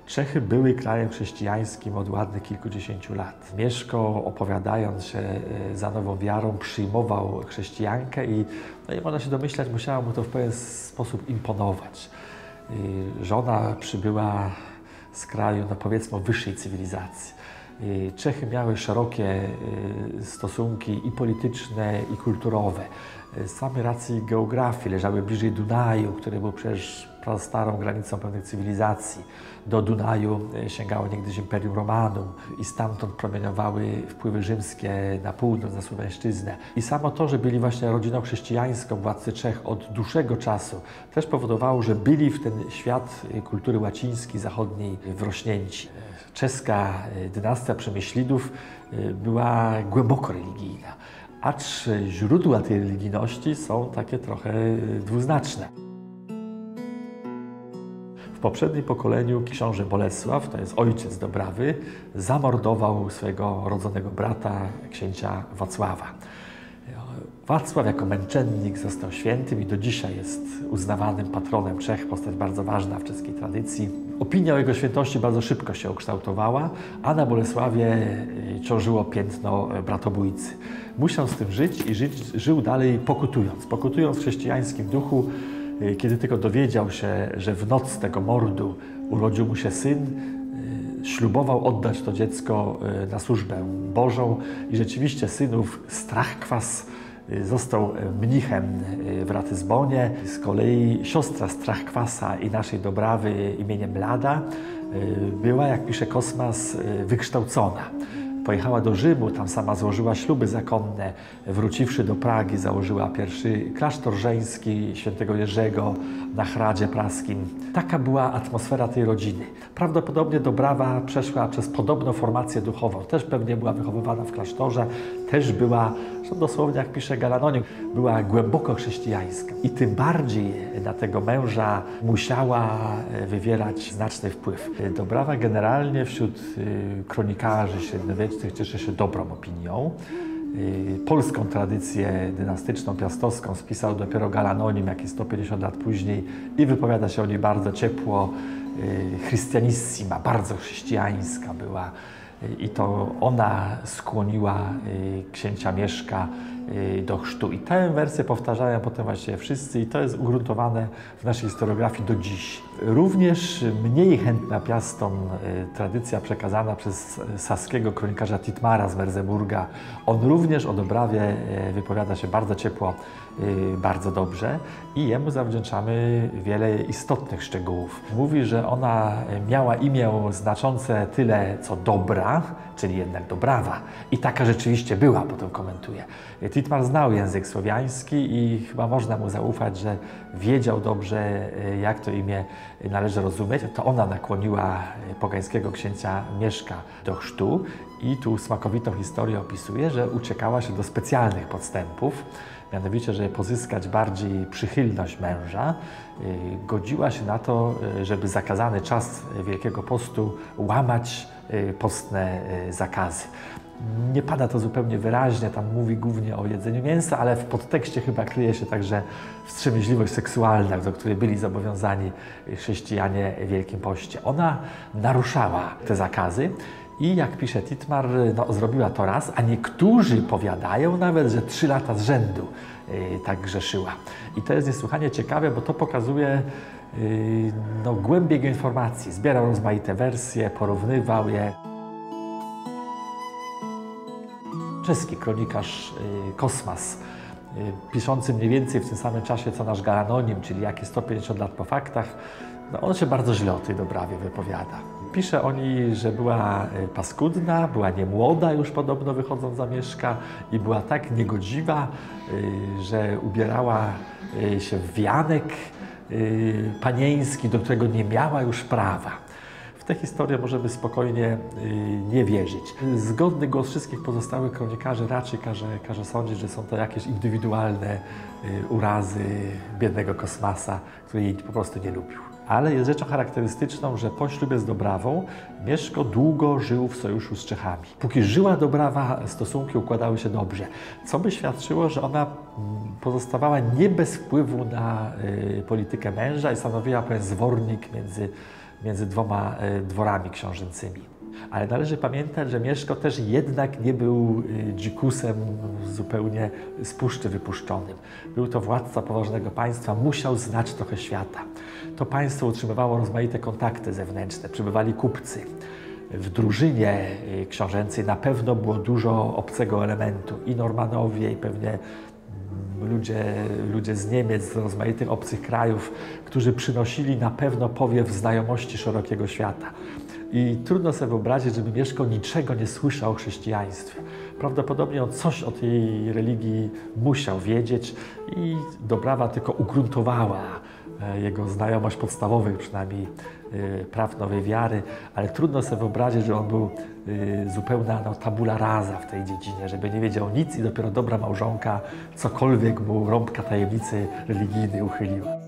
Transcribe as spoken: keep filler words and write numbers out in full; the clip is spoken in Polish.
Czechy były krajem chrześcijańskim od ładnych kilkudziesięciu lat. Mieszko, opowiadając się za nową wiarą, przyjmował chrześcijankę i, no i można się domyślać, musiało mu to w pewien sposób imponować. Żona przybyła z kraju, no powiedzmy, wyższej cywilizacji. Czechy miały szerokie stosunki i polityczne, i kulturowe. Z samej racji geografii leżały bliżej Dunaju, który był przecież starą granicą pewnych cywilizacji. Do Dunaju sięgało niegdyś Imperium Romanum i stamtąd promieniowały wpływy rzymskie na północ, na Słowiańszczyznę. I samo to, że byli właśnie rodziną chrześcijańską, władcy Czech od dłuższego czasu, też powodowało, że byli w ten świat kultury łacińskiej, zachodniej wrośnięci. Czeska dynastia Przemyślidów była głęboko religijna, acz źródła tej religijności są takie trochę dwuznaczne. W poprzednim pokoleniu książę Bolesław, to jest ojciec Dobrawy, zamordował swojego rodzonego brata, księcia Wacława. Wacław jako męczennik został świętym i do dzisiaj jest uznawanym patronem Czech, postać bardzo ważna w czeskiej tradycji. Opinia o jego świętości bardzo szybko się ukształtowała, a na Bolesławie ciążyło piętno bratobójcy. Musiał z tym żyć i żyć, żył dalej pokutując, pokutując w chrześcijańskim duchu. Kiedy tylko dowiedział się, że w noc tego mordu urodził mu się syn, ślubował oddać to dziecko na służbę Bożą i rzeczywiście synów Strachkwas został mnichem w Ratyzbonie. Z kolei siostra Strachkwasa i naszej Dobrawy imieniem Lada była, jak pisze Kosmas, wykształcona. Pojechała do Rzymu, tam sama złożyła śluby zakonne. Wróciwszy do Pragi, założyła pierwszy klasztor żeński świętego Jerzego na Hradzie Praskim. Taka była atmosfera tej rodziny. Prawdopodobnie Dobrawa przeszła przez podobną formację duchową. Też pewnie była wychowywana w klasztorze, też była, dosłownie jak pisze Galanonium, była głęboko chrześcijańska. I tym bardziej na tego męża musiała wywierać znaczny wpływ. Dobrawa generalnie wśród kronikarzy średniowiecznych cieszy się dobrą opinią. Polską tradycję dynastyczną, piastowską spisał dopiero Galanonium jakieś sto pięćdziesiąt lat później i wypowiada się o niej bardzo ciepło. Christianissima, bardzo chrześcijańska była i to ona skłoniła księcia Mieszka do chrztu. I tę wersję powtarzają potem właściwie wszyscy i to jest ugruntowane w naszej historiografii do dziś. Również mniej chętna piastom tradycja przekazana przez saskiego kronikarza Titmara z Merseburga. On również o Dobrawie wypowiada się bardzo ciepło, bardzo dobrze i jemu zawdzięczamy wiele istotnych szczegółów. Mówi, że ona miała imię znaczące tyle co Dobra, czyli jednak Dobrawa. I taka rzeczywiście była, potem komentuje. Titmar znał język słowiański i chyba można mu zaufać, że wiedział dobrze, jak to imię należy rozumieć. To ona nakłoniła pogańskiego księcia Mieszka do chrztu i tu smakowitą historię opisuje, że uciekała się do specjalnych podstępów, mianowicie, żeby pozyskać bardziej przychylność męża, godziła się na to, żeby zakazany czas Wielkiego Postu łamać postne zakazy. Nie pada to zupełnie wyraźnie, tam mówi głównie o jedzeniu mięsa, ale w podtekście chyba kryje się także wstrzemięźliwość seksualna, do której byli zobowiązani chrześcijanie w Wielkim Poście. Ona naruszała te zakazy i jak pisze Titmar, no, zrobiła to raz, a niektórzy powiadają nawet, że trzy lata z rzędu yy, tak grzeszyła. I to jest niesłychanie ciekawe, bo to pokazuje yy, no, głębię jego informacji. Zbierał rozmaite wersje, porównywał je. Czeski kronikarz Kosmas, piszący mniej więcej w tym samym czasie co nasz Galanonium, czyli jakieś sto pięćdziesiąt lat po faktach, no on się bardzo źle o tej Dobrawie wypowiada. Pisze o niej, że była paskudna, była niemłoda już podobno wychodząc za Mieszka i była tak niegodziwa, że ubierała się w wianek panieński, do którego nie miała już prawa. W tę historię możemy spokojnie nie wierzyć. Zgodny głos wszystkich pozostałych kronikarzy raczej każe, każe sądzić, że są to jakieś indywidualne urazy biednego Kosmasa, który jej po prostu nie lubił. Ale jest rzeczą charakterystyczną, że po ślubie z Dobrawą Mieszko długo żył w sojuszu z Czechami. Póki żyła Dobrawa, stosunki układały się dobrze, co by świadczyło, że ona pozostawała nie bez wpływu na y, politykę męża i stanowiła pewien zwornik między między dwoma dworami książęcymi. Ale należy pamiętać, że Mieszko też jednak nie był dzikusem zupełnie z puszczy wypuszczonym. Był to władca poważnego państwa, musiał znać trochę świata. To państwo utrzymywało rozmaite kontakty zewnętrzne, przybywali kupcy. W drużynie książęcej na pewno było dużo obcego elementu i Normanowie, i pewnie ludzie, ludzie z Niemiec, z rozmaitych obcych krajów, którzy przynosili na pewno powiew znajomości szerokiego świata. I trudno sobie wyobrazić, żeby Mieszko niczego nie słyszał o chrześcijaństwie. Prawdopodobnie on coś o tej religii musiał wiedzieć i Dobrawa tylko ugruntowała jego znajomość podstawowych, przynajmniej praw nowej wiary, ale trudno sobie wyobrazić, że on był zupełna no, tabula rasa w tej dziedzinie, żeby nie wiedział nic i dopiero dobra małżonka cokolwiek mu rąbka tajemnicy religijnej uchyliła.